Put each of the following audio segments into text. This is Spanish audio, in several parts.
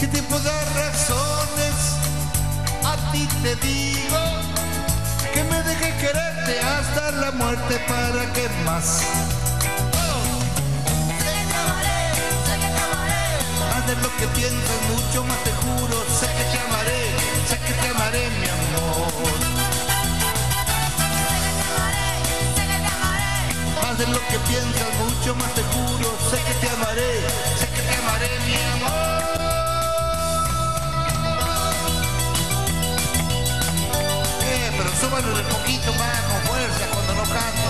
Si te puedo dar razones, a ti te digo que me dejes quererte hasta la muerte. ¿Para qué más? Más de lo que piensas, mucho más te juro. Sé que te amaré, mi amor. Más de lo que piensas, mucho más te juro. Sé que te amaré, mi amor. Pero súbalo un poquito más con fuerza cuando no canto.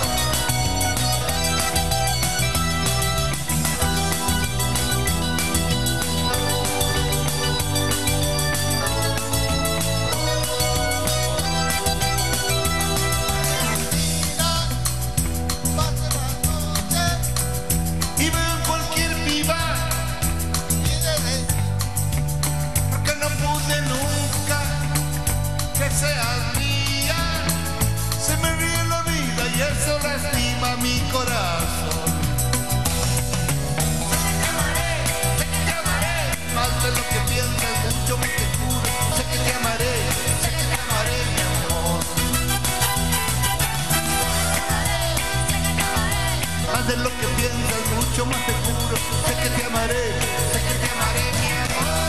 Mi corazón. Sé que te amaré, más de lo que piensas, mucho más te juro. Sé que te amaré, mi amor. Más de lo que piensas, mucho más te juro. Sé que te amaré, mi amor.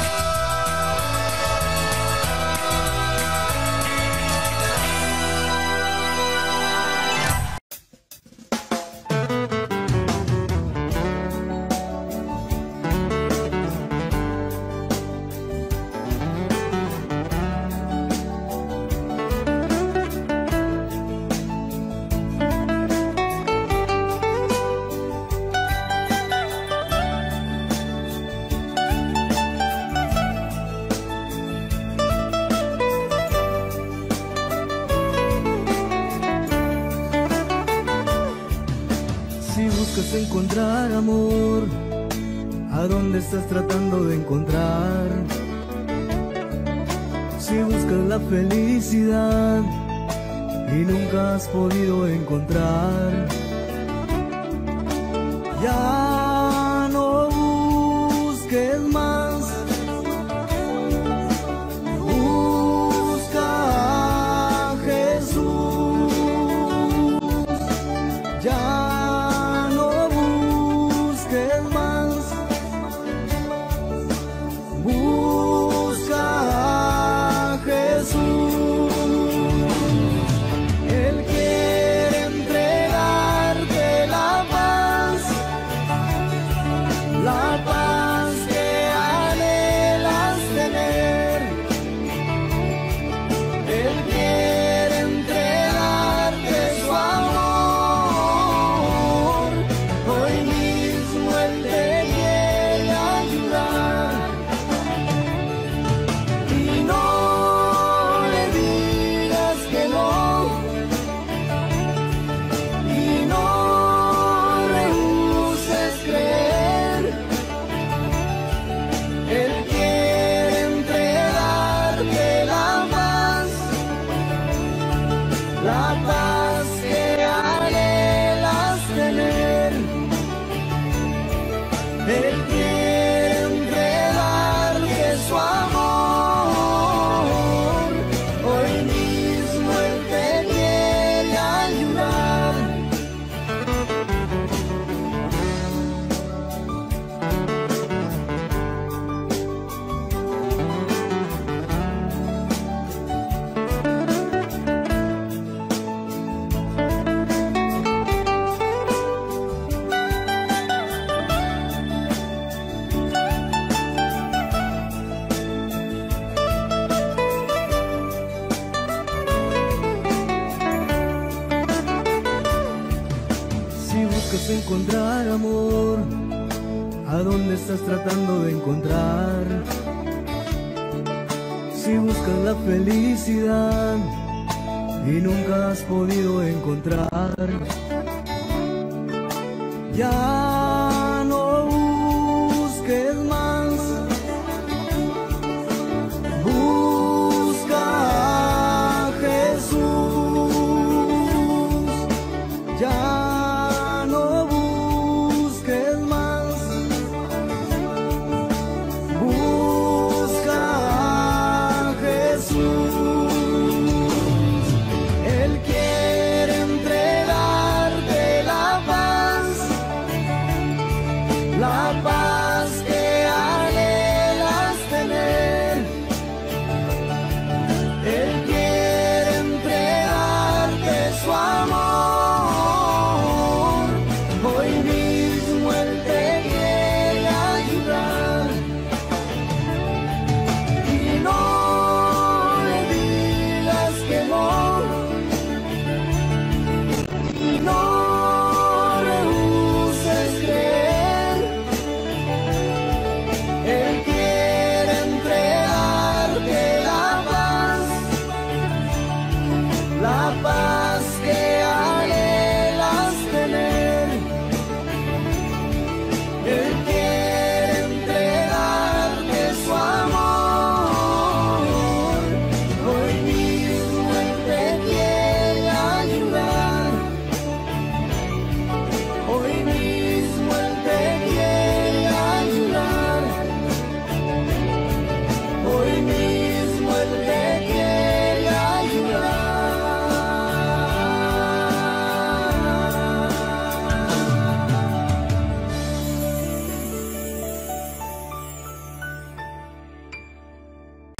Encontrar amor, ¿a dónde estás tratando de encontrar? Si buscas la felicidad y nunca has podido encontrar, ya no busques más. Busca a Jesús. Ya encontrar amor, ¿a dónde estás tratando de encontrar? Si buscas la felicidad y nunca has podido encontrar, ya no busques más. Busca a Jesús. Ya busca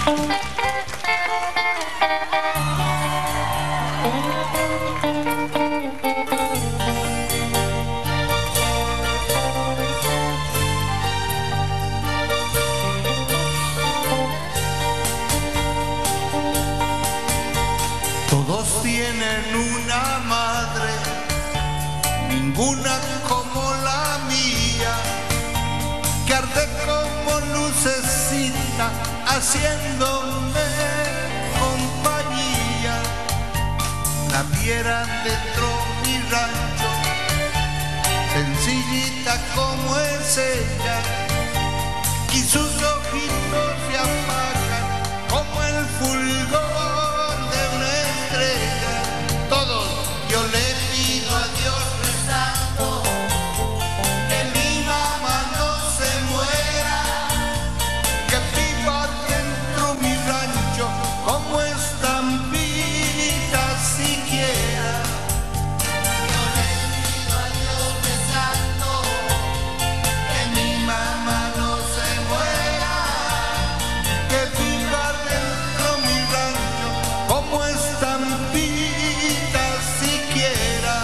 Todos tienen una madre, ninguna como la mía, que arde como lucecita, haciéndome compañía. La viera dentro mi rancho, sencillita como es ella, y sus ojitos se apagan como el fulgor de una estrella. Todos yo le pido a Dios rezando que mi mamá no se muera, que viva dentro mi rancho como estampita siquiera. Yo le pido a Dios rezando que mi mamá no se muera, que viva dentro mi rancho como estampita siquiera.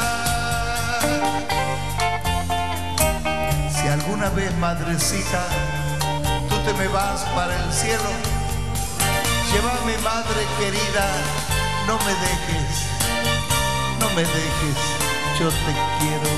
Si alguna vez, madrecita, tú te me vas para el cielo, llévame, madre querida, no me dejes, no me dejes, yo te quiero.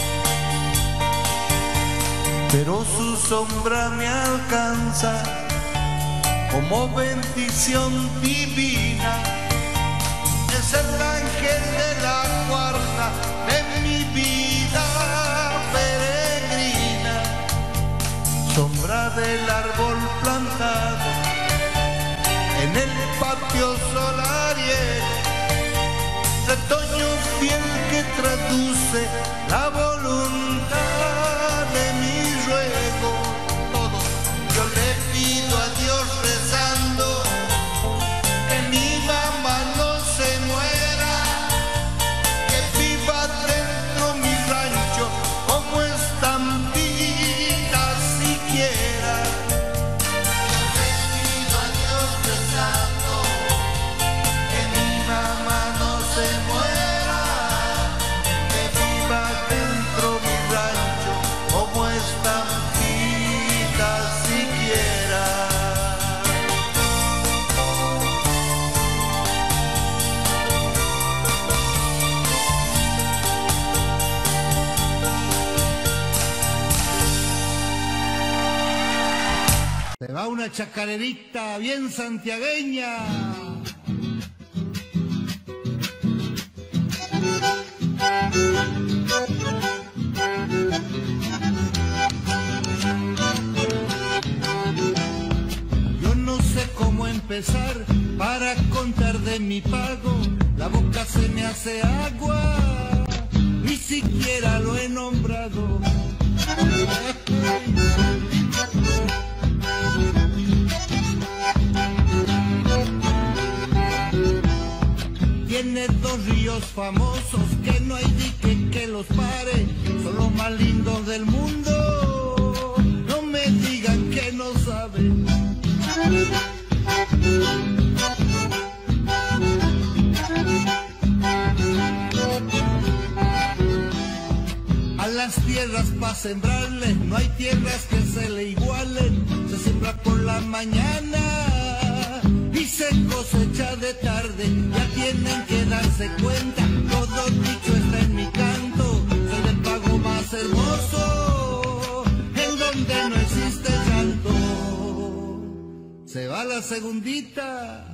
Pero su sombra me alcanza como bendición divina, es el ángel de la guarda de mi vida peregrina, sombra del árbol plantado en el patio solariel, retoño fiel que traduce la voluntad de mi ruego. Todo yo le pido a Dios rezando que mi mamá no se muera, que viva dentro mi rancho como estampita siquiera. Yo le pido a Dios rezando que mi mamá no se muera, que viva dentro mi rancho como estampita siquiera. Se va una chacarerita bien santiagueña. Yo no sé cómo empezar para contar de mi pago, la boca se me hace agua, ni siquiera lo he nombrado. Tiene dos ríos famosos que no hay dique que los pare, son los más lindos del mundo, no me digan que no saben. A las tierras para sembrarles, no hay tierras que se le igualen, se siembra por la mañana y se cosecha de tarde, ya tienen que darse cuenta, todo dicho está en mi canto, soy el pago más hermoso, en donde no existe llanto. Se va la segundita.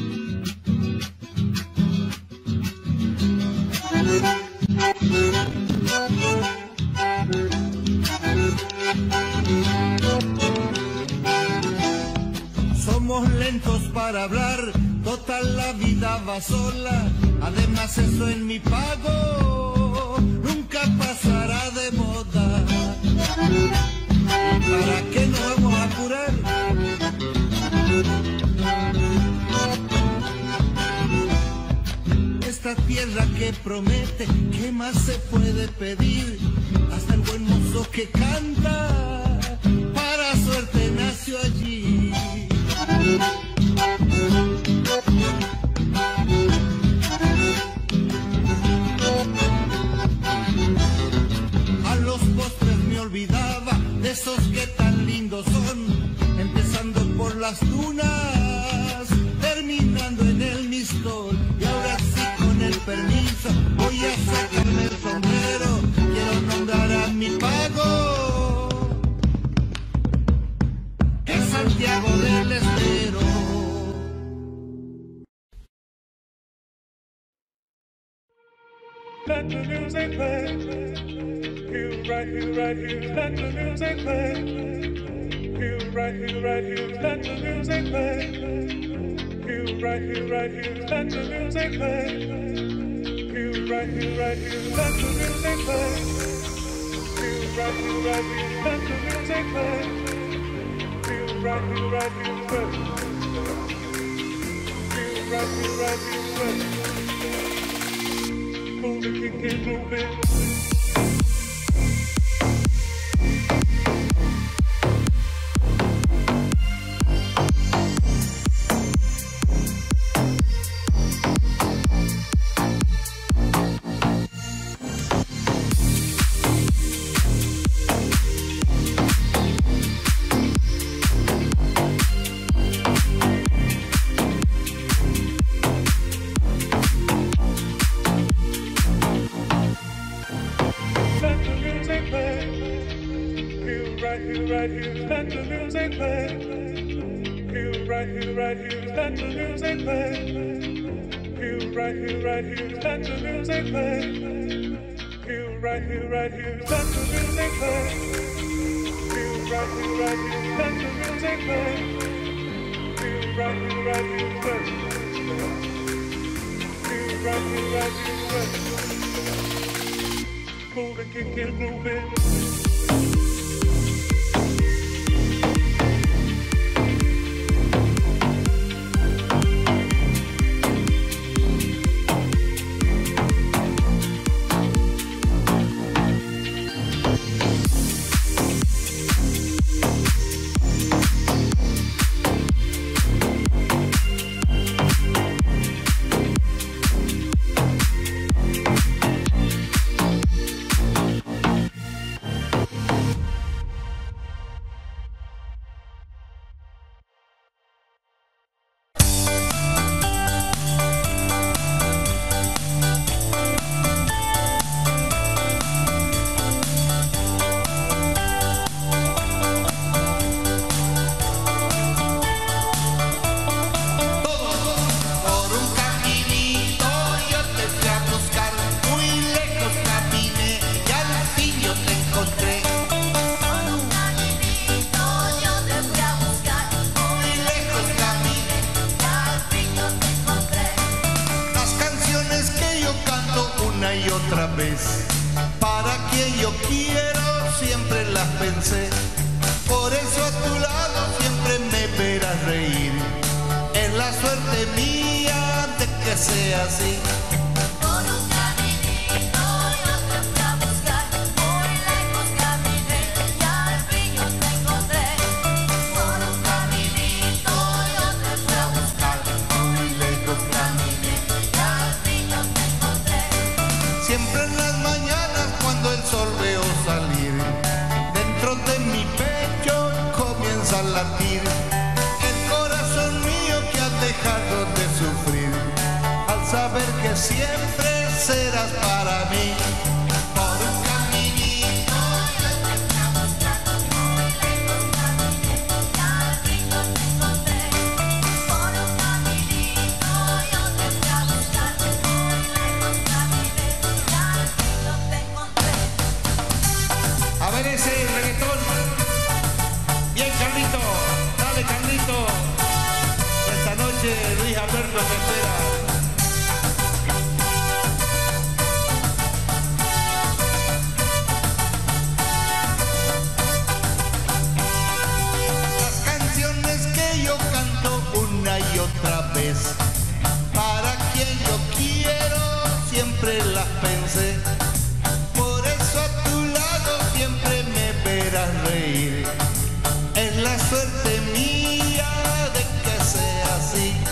Somos lentos para hablar, total la vida va sola, además eso en mi pago nunca pasará de moda. ¿Para qué nos vamos a apurar? Esta tierra que promete, ¿qué más se puede pedir? Hasta el buen mozo que canta, para suerte nació allí. A los postres me olvidaba de esos que tan lindos son, empezando por las dunas, terminando en el Mistol. Y ahora sí, con el permiso, voy a sacarme el sombrero, quiero nombrar a mi pago, que es Santiago del Estero. Let the music play. You right here, let the music play. You right here, let the music play. You right here, let the music play. You right here, let the music play. You right here, let the music play. You right here, you right here. Moving, keep moving. Right here, let the music play. You right here, let the music play. You right here, let the music play. You right here, let the music play. You right here, let the music play. You right here, you right here. Moving, kicking, moving. Y otra vez, para quien yo quiero siempre las pensé, por eso a tu lado siempre me verás reír. Es la suerte mía de que sea así. Por un caminito yo te fui a buscar, muy lejos caminé y al fin yo te encontré. Por un caminito yo te fui a buscar, muy lejos caminé y al fin yo te encontré. Siempre en las mañanas cuando el sol veo salir, dentro de mi pecho comienza a latir el corazón mío que ha dejado de sufrir, al saber que siempre serás para mí. Por un caminito Yo te fui a buscar, muy lejos caminé y al fin yo te encontré. Por un caminito yo te fui a buscar, muy lejos caminé y al fin yo te encontré. a ver ese reggaetón. Bien, Carlito, dale, Carlito. Esta noche Luis Alberto te espera. Las canciones que yo canto una y otra vez, para quien yo quiero siempre las pensé. Por eso a tu lado siempre me verás reír. Es la suerte mía de que sea así.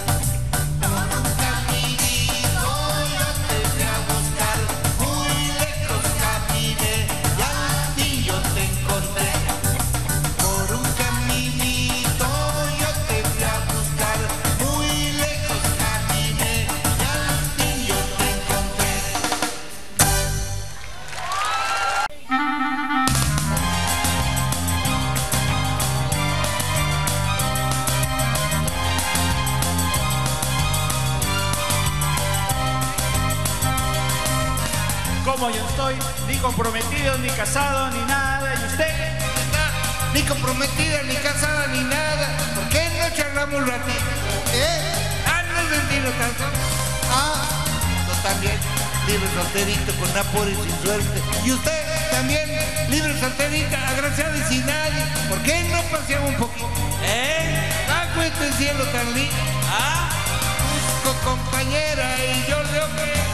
como yo estoy, ni comprometido, ni casado, ni nada. ¿Y usted? Ni comprometida, ni casada, ni nada. ¿Por qué no charlamos un ratito? No sentimos tan solo. Yo también, libre solterito, con apuro y sin suerte. Y usted también, libre solterita, agraciada y sin nadie. ¿Por qué no paseamos un poquito? Bajo este cielo tan lindo. Busco compañera y yo le ofrezco.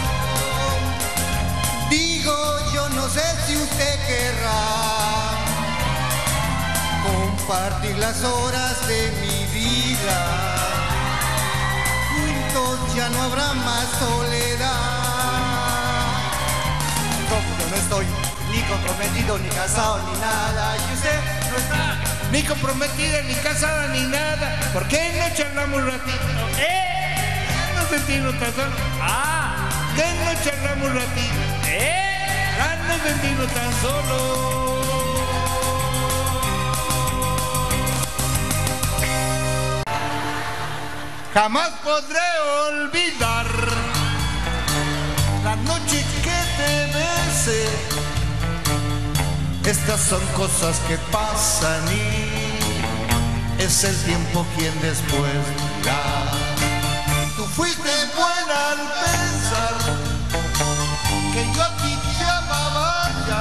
Digo, yo no sé si usted querrá compartir las horas de mi vida. Juntos ya no habrá más soledad. Como yo no estoy ni comprometido, ni casado, ni nada. Y usted no está ni comprometida, ni casada, ni nada. ¿Por qué no charlamos un ratito? No sentimos tan solo. ¿Qué no charlamos un ratito? No sentimos tan solo. Jamás podré olvidar la noche que te besé. Estas son cosas que pasan y es el tiempo quien después dirá. Tú fuiste buena al pensar que yo a ti te amaba ya.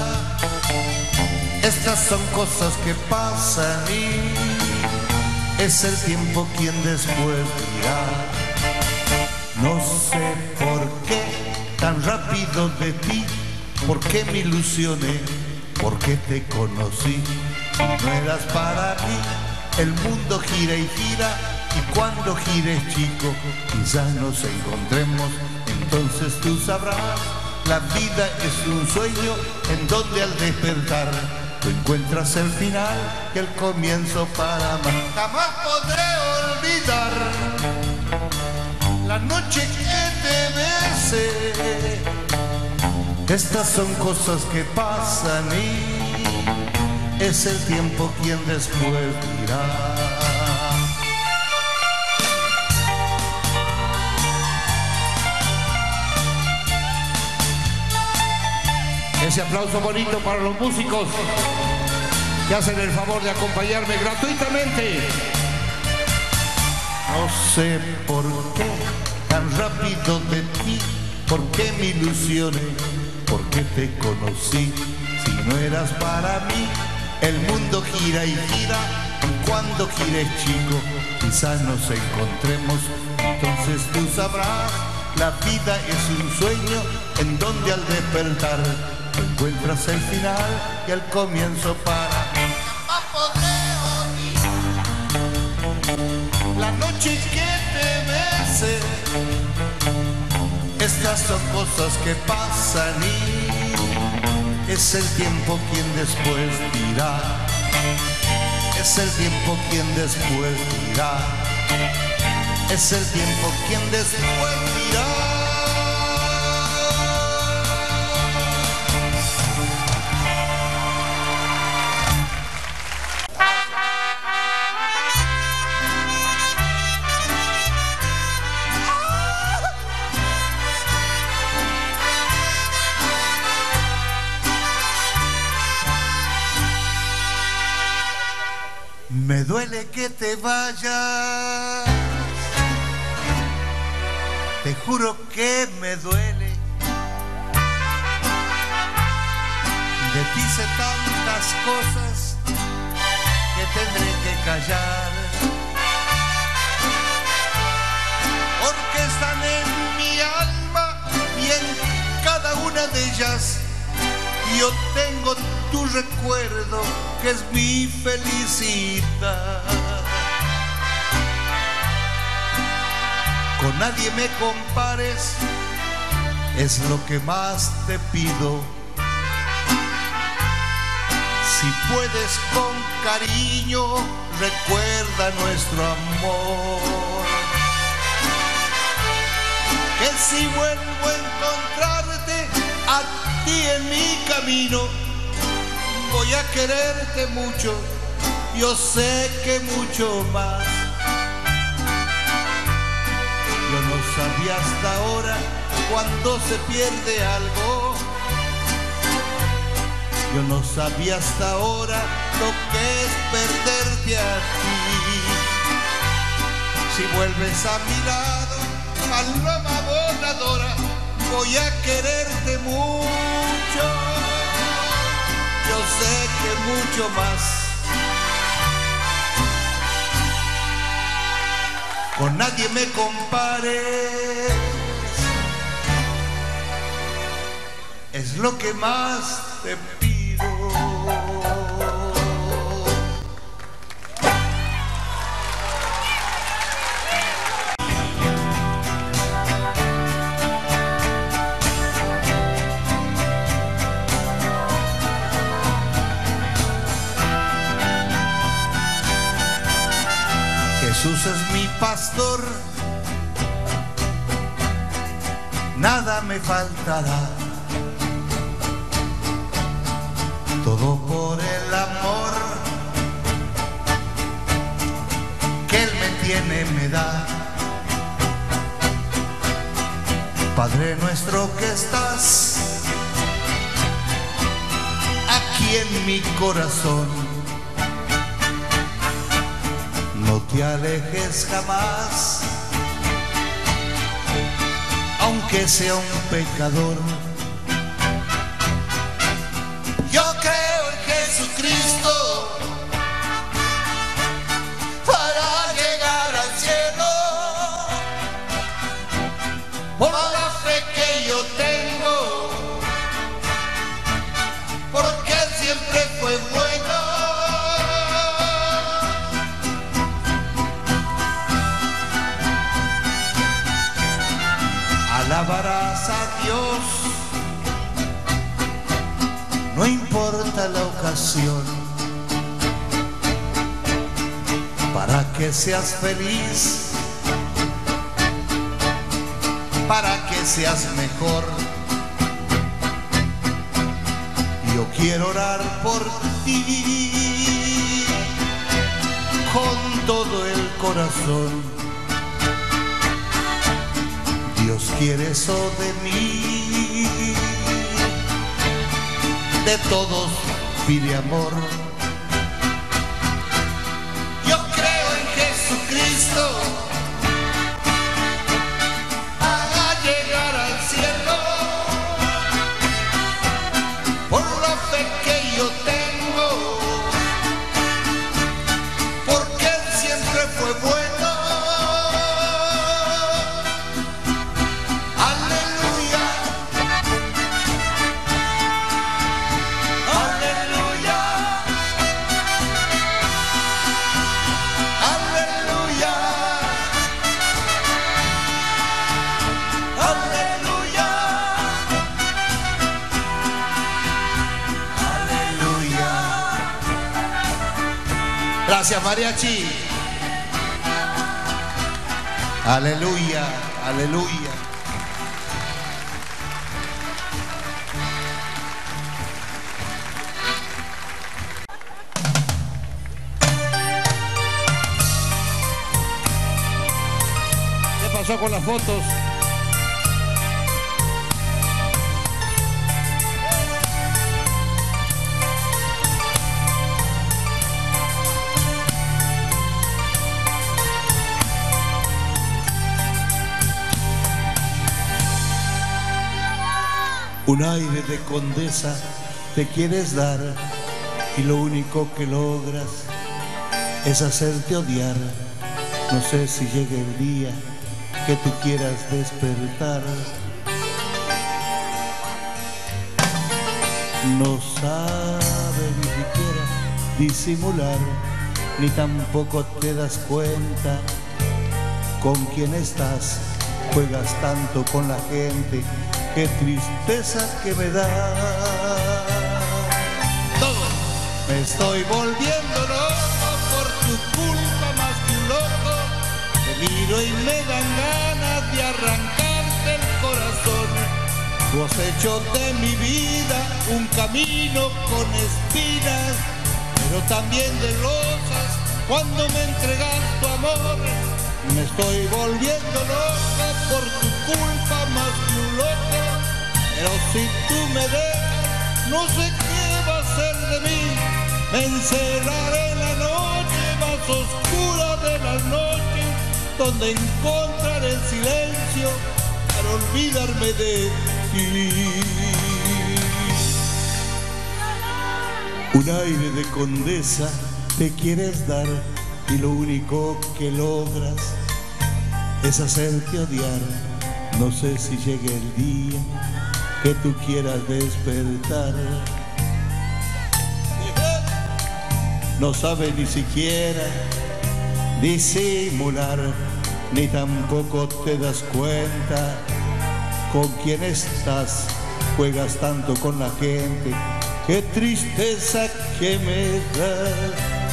Estas son cosas que pasan y es el tiempo quien después dirá. No sé por qué tan rápido de ti, por qué me ilusioné, por qué te conocí. Si no eras para mí, el mundo gira y gira, y cuando gires chico, quizás nos encontremos. Entonces tú sabrás, la vida es un sueño en donde al despertar tú encuentras el final y el comienzo para amar. Jamás podré olvidar la noche que te besé. Estas son cosas que pasan y es el tiempo quien después dirá. Ese aplauso bonito para los músicos que hacen el favor de acompañarme gratuitamente. No sé por qué tan rápido de ti, por qué me ilusioné, por qué te conocí. Si no eras para mí, el mundo gira y gira, y cuando gires chico, quizás nos encontremos. Entonces tú sabrás, la vida es un sueño en donde al despertar encuentras el final y el comienzo para jamás podré olvidar la noche que te besé. Estas son cosas que pasan y es el tiempo quien después dirá. Es el tiempo quien después dirá. Es el tiempo quien después dirá. Me duele que te vayas, te juro que me duele. De ti sé tantas cosas que tendré que callar, porque están en mi alma y en cada una de ellas yo tengo tu recuerdo, que es mi felicidad. Con nadie me compares, es lo que más te pido. Si puedes con cariño, recuerda nuestro amor. Que si vuelvo a encontrarte a ti en mi camino, voy a quererte mucho, yo sé que mucho más. Yo no sabía hasta ahora cuando se pierde algo. Yo no sabía hasta ahora lo que es perderte a ti. Si vuelves a mi lado, paloma voladora, voy a quererte mucho. Yo sé que mucho más. Con nadie me compares, es lo que más te pido. Jesús es mi pastor, nada me faltará. Todo por el amor que Él me tiene, me da. Padre nuestro que estás aquí en mi corazón, no te alejes jamás, aunque sea un pecador. Yo creo en Jesucristo para llegar al cielo, por la fe que yo tengo, porque Él siempre fue bueno. Alabarás a Dios, no importa la ocasión, para que seas feliz, para que seas mejor. Yo quiero orar por ti con todo el corazón. Dios quiere eso de mí, de todos pide amor. Yo creo en Jesucristo para llegar al cielo, por la fe que yo tengo, porque Él siempre fue bueno. Gracias, mariachi. Aleluya, aleluya. ¿Qué pasó con las fotos? Un aire de condesa te quieres dar y lo único que logras es hacerte odiar. No sé si llegue el día que tú quieras despertar. No sabe ni siquiera disimular, ni tampoco te das cuenta con quién estás. Juegas tanto con la gente, qué tristeza que me da. Todo. Me estoy volviendo loco por tu culpa, más que un loco. Te miro y me dan ganas de arrancarte el corazón. Tú has hecho de mi vida un camino con espinas, pero también de rosas cuando me entregas tu amor. Me estoy volviendo loco por tu culpa más que un loco. Pero si tú me dejas, no sé qué va a ser de mí. Me encerraré en la noche más oscura de las noches, donde encontraré el silencio para olvidarme de ti. Un aire de condesa te quieres dar y lo único que logras es hacerte odiar. No sé si llegue el día que tú quieras despertar. No sabes ni siquiera disimular, ni tampoco te das cuenta con quién estás. Juegas tanto con la gente, qué tristeza que me das.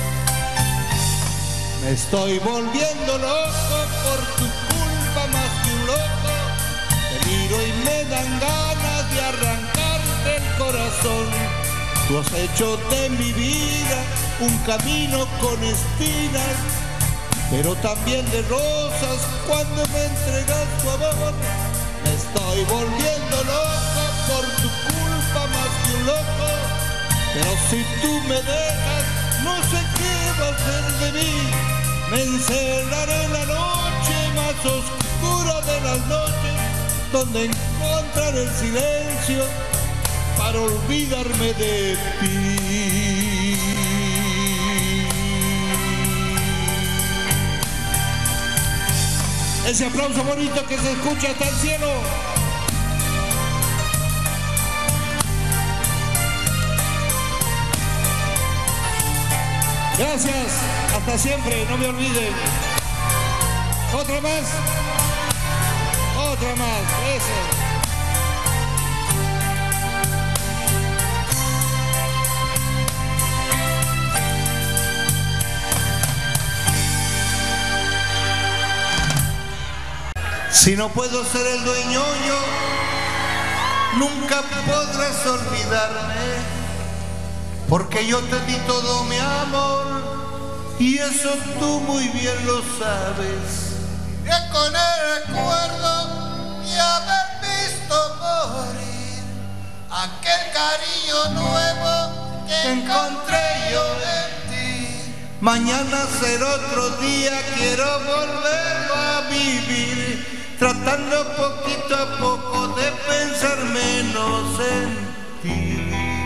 Me estoy volviendo loco por tu culpa más que un loco. Te miro y me dan ganas de arrancarte el corazón. Tú has hecho de mi vida un camino con espinas, pero también de rosas cuando me entregas tu amor. Me estoy volviendo loco por tu culpa más que un loco. Pero si tú me dejas, no sé qué va a ser de mí. Me encerraré en la noche más oscura de las noches, donde encontraré el silencio para olvidarme de ti. Ese aplauso bonito que se escucha hasta el cielo. Gracias, hasta siempre, no me olviden. Otra más, eso. Si no puedo ser el dueño yo, nunca podrás olvidarme, porque yo te di todo mi amor y eso tú muy bien lo sabes. Ya con el recuerdo de haber visto morir aquel cariño nuevo que encontré yo en ti. Mañana será otro día, quiero volverlo a vivir, tratando poquito a poco de pensar menos en ti.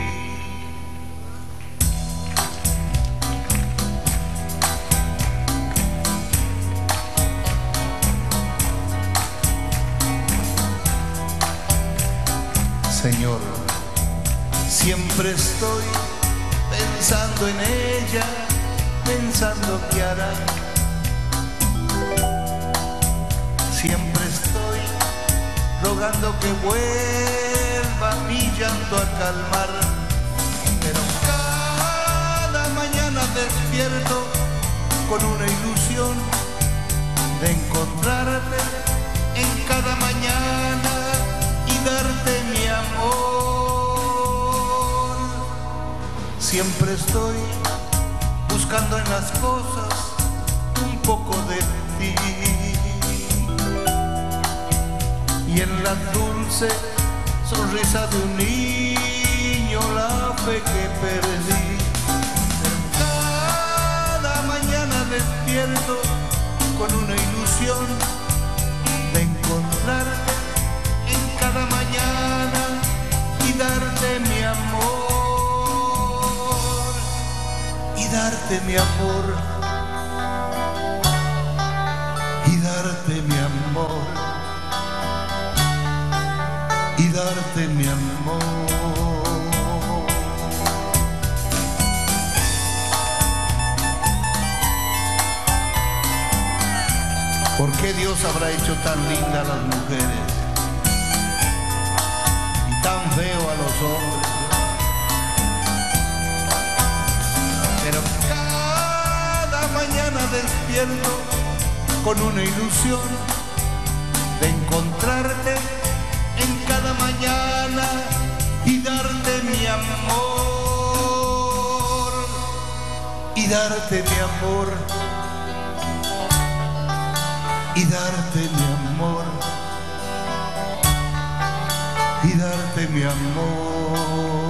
Señor, siempre estoy pensando en ella, pensando qué hará. Siempre estoy rogando que vuelva mi llanto a calmar. Pero cada mañana despierto con una ilusión de encontrarte en cada mañana y darte mi amor. Siempre estoy buscando en las cosas un poco de ti, y en la dulce sonrisa de un niño la fe que perdí. Cada mañana despierto con una ilusión de encontrarte en cada mañana y darte mi amor, y darte mi amor, y darte mi amor, y darte mi amor. ¿Por qué Dios habrá hecho tan linda a las mujeres y tan feo a los hombres? Pero cada mañana despierto con una ilusión de encontrarte en cada mañana y darte mi amor, y darte mi amor, y darte mi amor, y darte mi amor.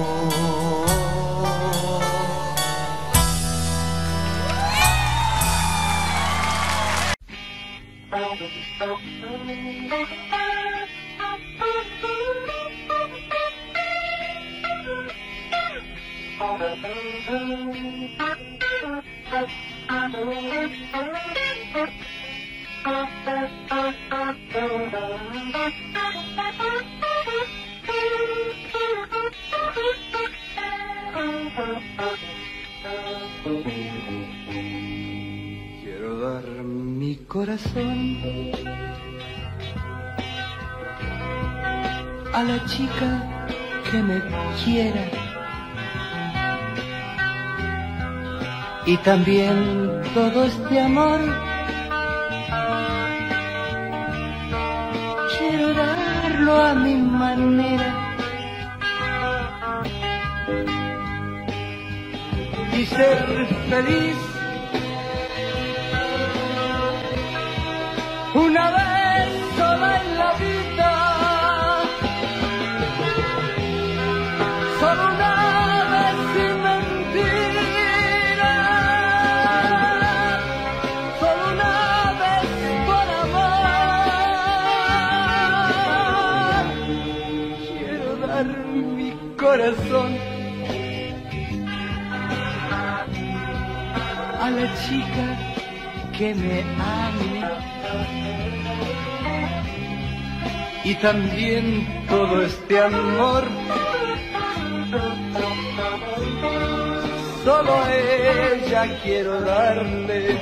Quiero dar mi corazón a la chica que me quiera y también todo este amor quiero darlo a mi manera y ser feliz una vez sola en la vida, solo una vez sin mentira, solo una vez por amor. Quiero dar mi corazón a la chica que me ame y también todo este amor solo a ella quiero darle.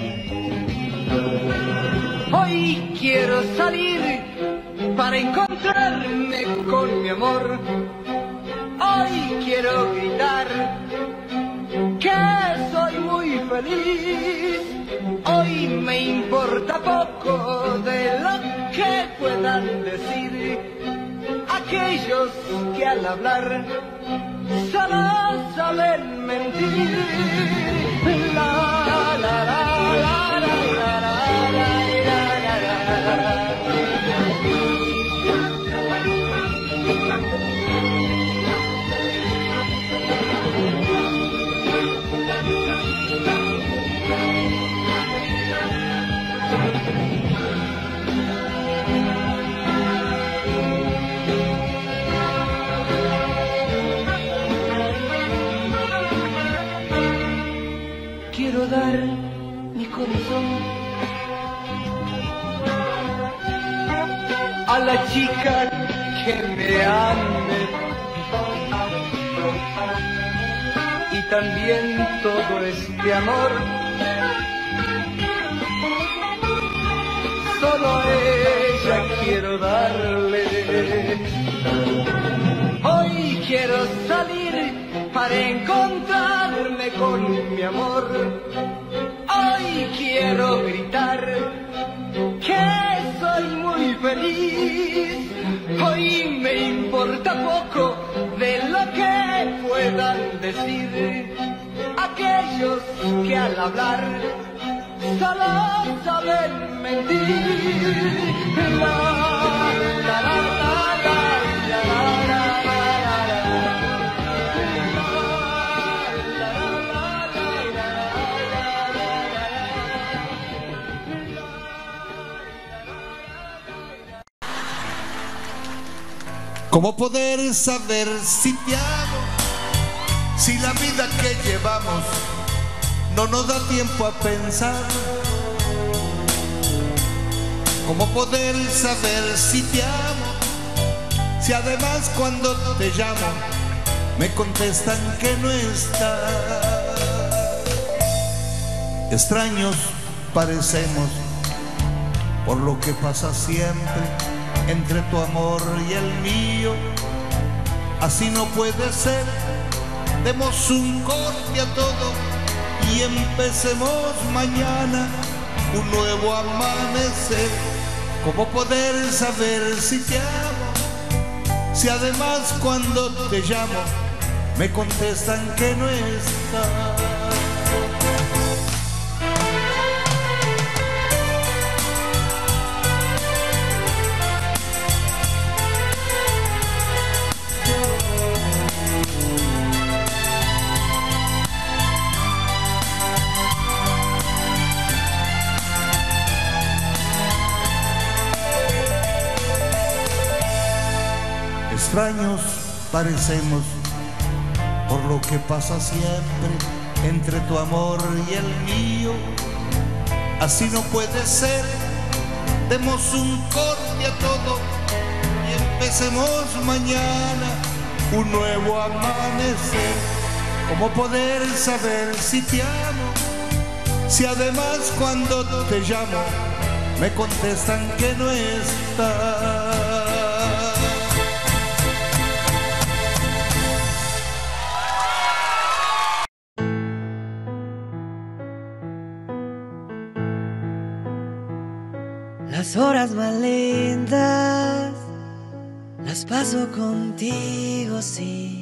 Hoy quiero salir para encontrarme con mi amor. Hoy quiero gritar que soy muy feliz. Hoy me importa poco de lo que puedan decir aquellos que al hablar solo saben mentir. La, la, la, la, la, la, la, quiero dar mi corazón a la chica que me ame y también todo este amor solo a ella quiero darle. Hoy quiero salir para encontrarme con mi amor. Hoy quiero gritar que soy muy feliz. Hoy me importa poco de lo que puedan decir aquellos que al hablar solo saben mentir. La, la, la, la, la, la, la, ¿Cómo poder saber si te amo? Si la vida que llevamos no nos da tiempo a pensar. ¿Cómo poder saber si te amo? Si además cuando te llamo me contestan que no estás. Extraños parecemos por lo que pasa siempre entre tu amor y el mío. Así no puede ser. Demos un corte a todo y empecemos mañana un nuevo amanecer. ¿Cómo poder saber si te amo? Si además cuando te llamo me contestan que no estás. extraños parecemos por lo que pasa siempre entre tu amor y el mío. Así no puede ser, demos un corte a todo y empecemos mañana un nuevo amanecer. ¿Cómo poder saber si te amo? Si además cuando te llamo me contestan que no estás. Las horas más lindas las paso contigo, sí.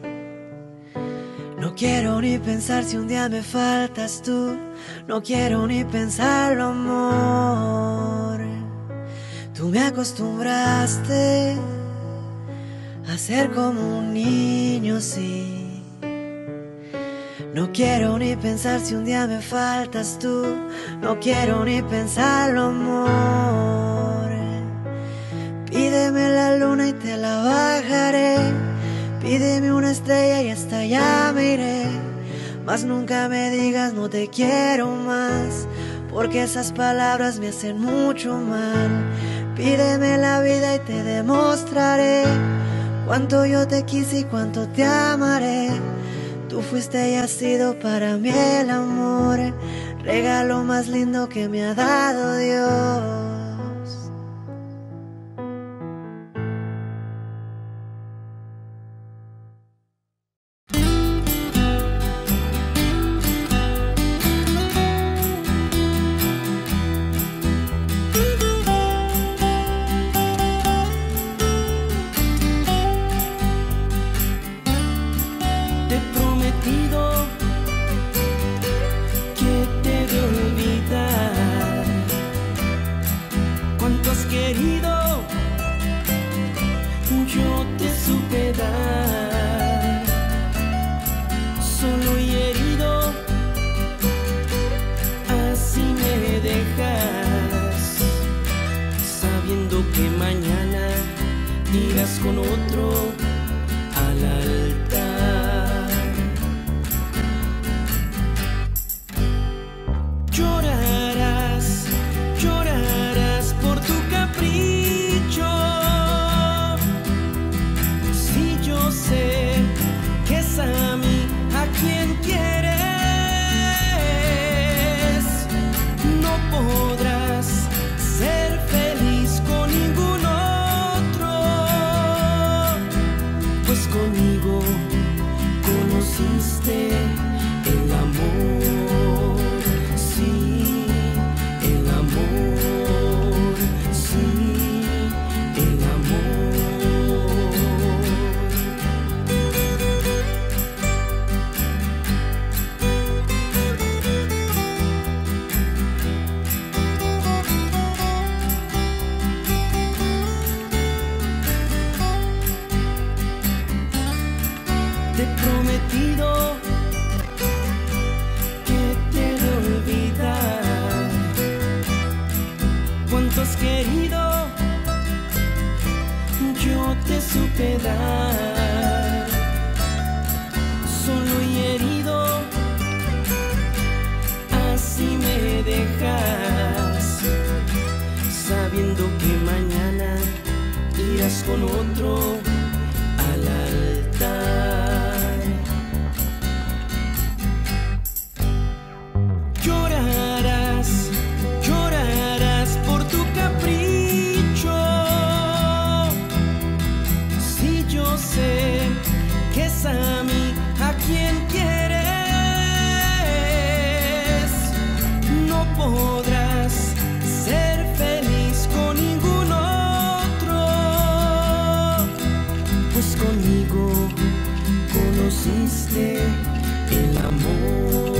No quiero ni pensar si un día me faltas tú. No quiero ni pensarlo, amor. Tú me acostumbraste a ser como un niño, sí. No quiero ni pensar si un día me faltas tú. No quiero ni pensarlo, amor. Pídeme la luna y te la bajaré. Pídeme una estrella y hasta allá me iré. Mas nunca me digas no te quiero más, porque esas palabras me hacen mucho mal. Pídeme la vida y te demostraré cuánto yo te quise y cuánto te amaré. Tú fuiste y has sido para mí el amor, regalo más lindo que me ha dado Dios. Con otro al altar. Llorarás, llorarás por tu capricho. Si yo sé que es a mí a quien quieres, no podrás ser feliz con ninguno. Conmigo conociste el amor, sí, el amor, sí, el amor. Te he prometido que te he de olvidar. Cuánto has querido, yo te supe dar. Solo y herido, así me dejas, sabiendo que mañana irás con otro al altar. Llorarás, llorarás por tu capricho. Si yo sé que es a mí a quien quieres, no podrás ser feliz con ningún otro. Pues conmigo conociste el amor.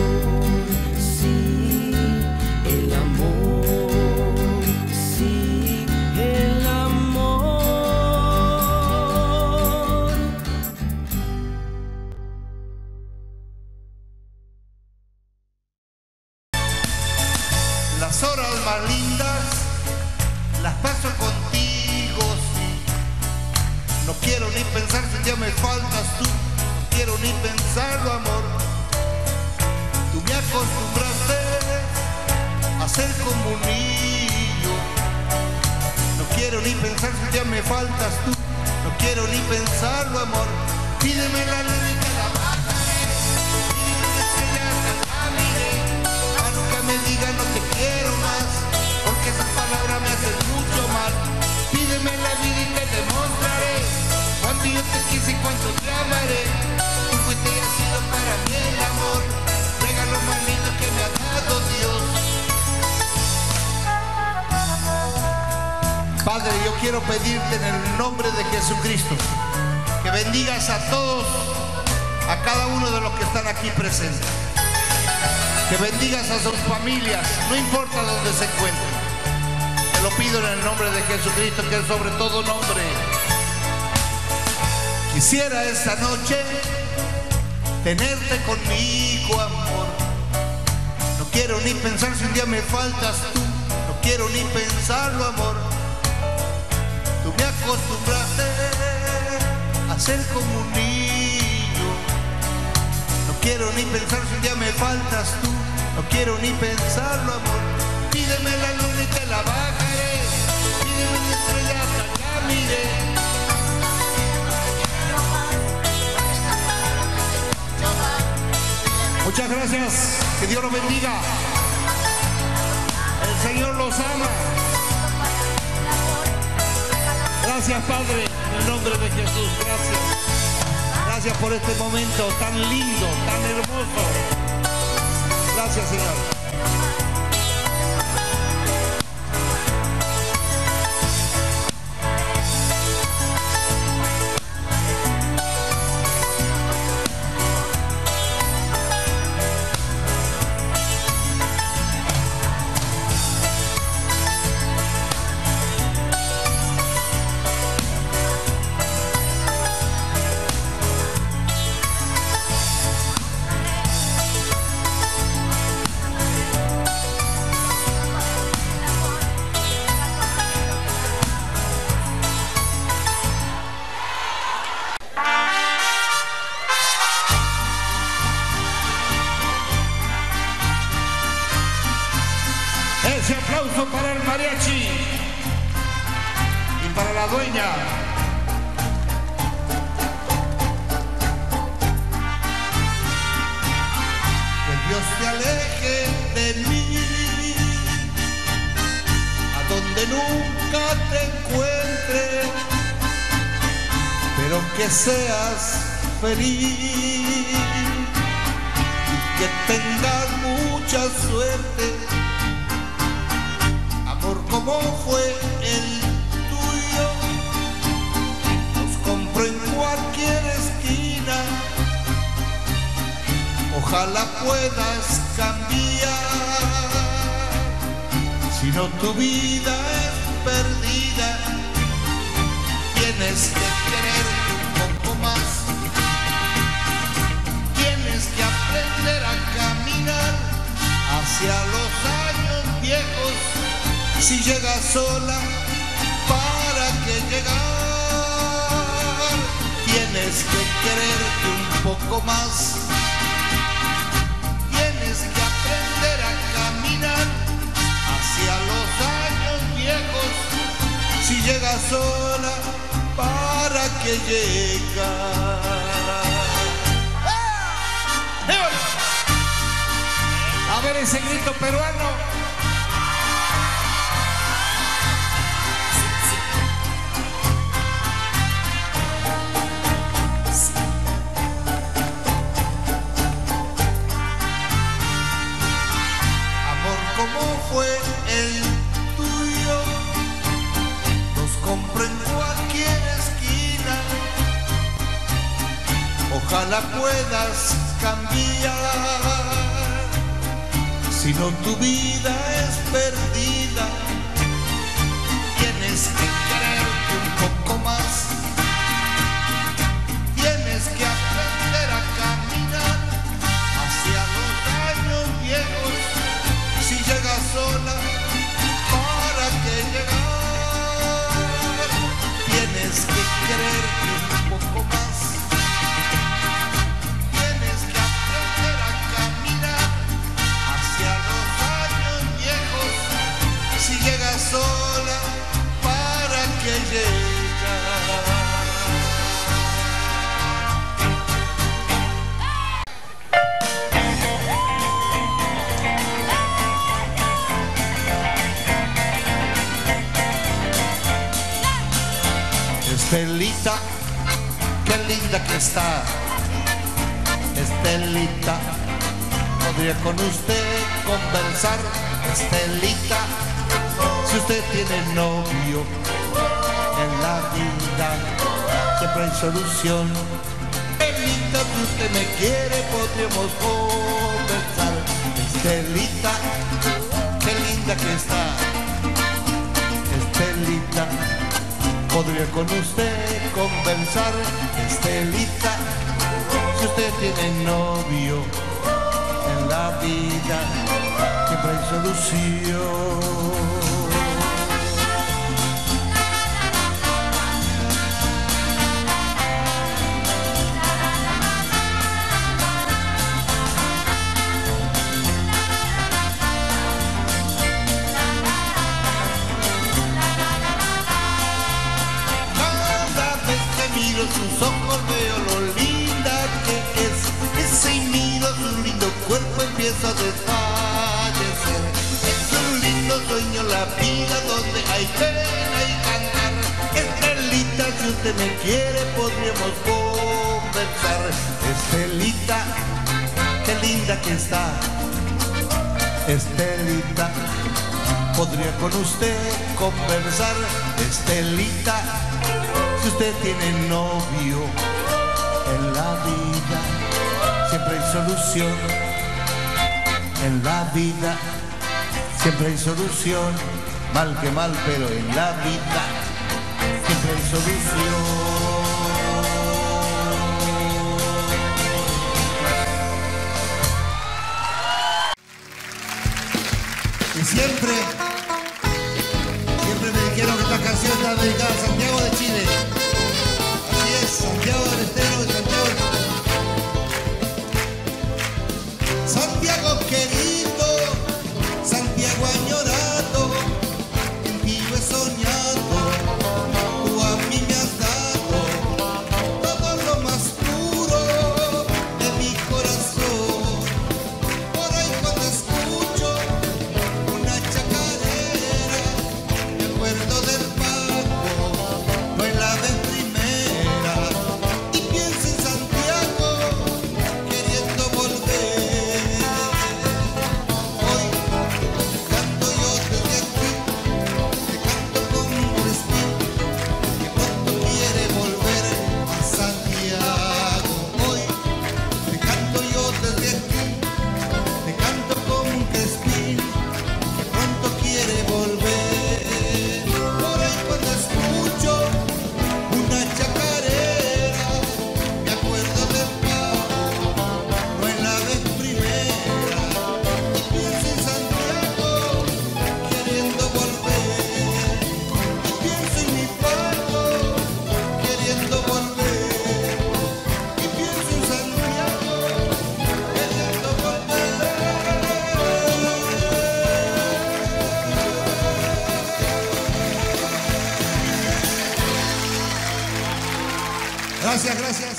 Las horas más lindas las paso contigo, sí. No quiero ni pensar si ya me faltas tú. No quiero ni pensarlo, amor. Tú me acostumbraste a ser como un niño. No quiero ni pensar si ya me faltas tú. No quiero ni pensarlo, amor. Pídeme la luz y te la bajaré. Pídeme una estrella hasta la miré. Nunca me diga no te quiero más, porque esas palabras me hacen mucho mal. Pídeme la vida y te demostraré cuánto yo te quise y cuánto te amaré. Tú fuiste y has sido para mí el amor, regalo más lindo que me ha dado Dios. Padre, yo quiero pedirte en el nombre de Jesucristo que bendigas a todos, a cada uno de los que están aquí presentes. Que bendigas a sus familias, no importa dónde se encuentren. Te lo pido en el nombre de Jesucristo, que es sobre todo nombre. Quisiera esta noche tenerte conmigo, amor. No quiero ni pensar si un día me faltas tú. No quiero ni pensarlo, amor. Tú me acostumbraste a ser como un niño. No quiero ni pensar si un día me faltas tú. No quiero ni pensarlo, amor. Pídeme la luna y te la bajaré. Pídeme una estrella hasta la miré. Muchas gracias. Que Dios los bendiga. El Señor los ama. Gracias, Padre, en el nombre de Jesús. Gracias. Gracias por este momento tan lindo, tan hermoso. Gracias, Señor. Ese aplauso para el mariachi y para la dueña. Que Dios te aleje de mí, a donde nunca te encuentre, pero que seas feliz y que tengas mucha suerte. Como fue el tuyo, los compro en cualquier esquina. Ojalá puedas cambiar, si no tu vida es perdida. Tienes que quererte un poco más, tienes que aprender a caminar hacia los años viejos. Si llegas sola, ¿para qué llegar? Tienes que quererte un poco más, tienes que aprender a caminar hacia los años viejos. Si llegas sola, ¿para qué llegar? A ver ese grito peruano. Fue el tuyo, los compro en cualquier esquina. Ojalá puedas cambiar, si no tu vida es perdida. Tienes que quererte un poco más, tienes que aprender a caminar hacia los años viejos. Si llegas sola, ¿para qué llegar? Tienes que quererte un espera sola para que llegue. Estelita, qué linda que está. Estelita, podría con usted conversar. Estelita, si usted tiene novio en la vida, siempre hay solución. Estelita, si usted me quiere, podríamos conversar. Estelita, qué linda que está. Estelita, podría con usted conversar. Estelita, si usted tiene novio en la vida, siempre hay solución. Sus ojos veo lo linda que es, y miro su lindo cuerpo empiezo a desfallecer. Es un lindo sueño la vida donde hay pena y cantar. Estelita, si usted me quiere podríamos conversar. Estelita, qué linda que está. Estelita, podría con usted conversar. Estelita, si usted tiene novio en la vida, siempre hay solución. En la vida siempre hay solución. Mal que mal, pero en la vida siempre hay solución. Y siempre me dijeron que esta canción está dedicada a Santiago de Chile. Así es, Santiago del Estero y Santiago querido, Santiago añorado, en ti yo he soñado, tú a mí me has dado todo lo más puro de mi corazón. Por ahí cuando escucho una chacarera, me acuerdo del pago, no en la vez primera, y pienso en Santiago queriendo volver. Hoy canto yo desde aquí, te canto con un respiro, que pronto quiere volver a Santiago. Hoy te canto yo desde aquí, te canto con un crespín, que pronto quiere volver. Por ahí cuando escucho una chacarera, me acuerdo del pago, no en la vez primera, y pienso en Santiago queriendo volver, y pienso en mi pago queriendo volver, y pienso en Santiago queriendo volver. Gracias, gracias.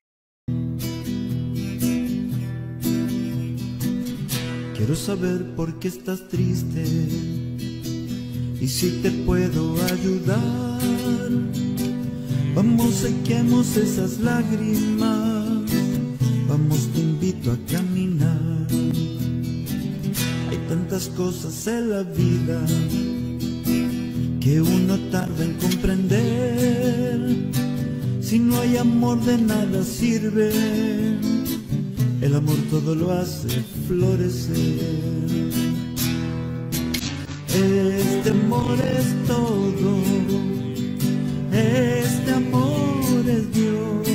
Quiero saber por qué estás triste y si te puedo ayudar. Vamos, sequemos esas lágrimas. Vamos, te invito a caminar. Hay tantas cosas en la vida que uno tarda en comprender. Si no hay amor de nada sirve, el amor todo lo hace florecer. Este amor es todo, este amor es Dios.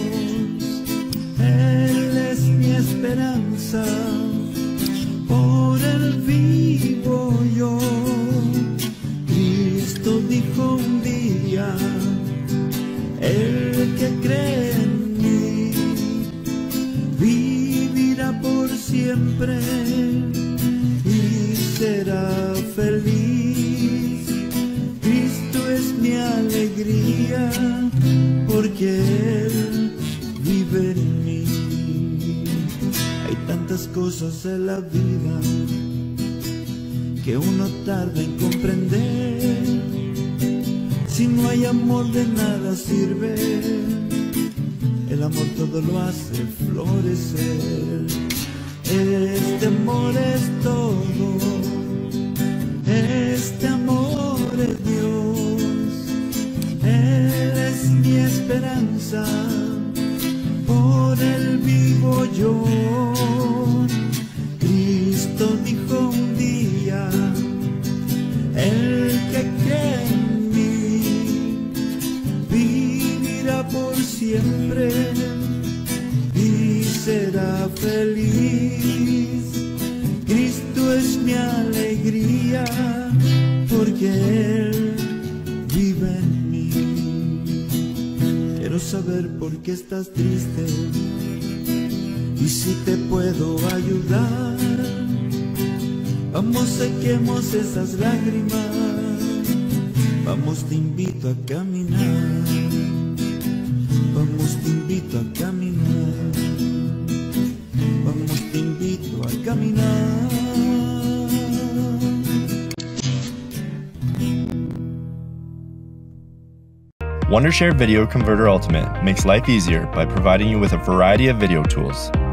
Él es mi esperanza, por Él vivo yo. Cristo dijo un día, el que cree en mí vivirá por siempre y será feliz. cosas de la vida que uno tarda en comprender. Si no hay amor de nada sirve, el amor todo lo hace florecer. Este amor es todo, este amor es Dios, Él es mi esperanza, por Él vivo yo. Cristo dijo un día, el que cree en mí vivirá por siempre y será feliz. Cristo es mi alegría, porque Él vive en mí. Quiero saber por qué estás triste y si te puedo ayudar. Vamos, sequemos esas lágrimas, vamos, te invito a caminar. Vamos, te invito a caminar. Vamos, te invito a caminar. Wondershare Video Converter Ultimate makes life easier by providing you with a variety of video tools.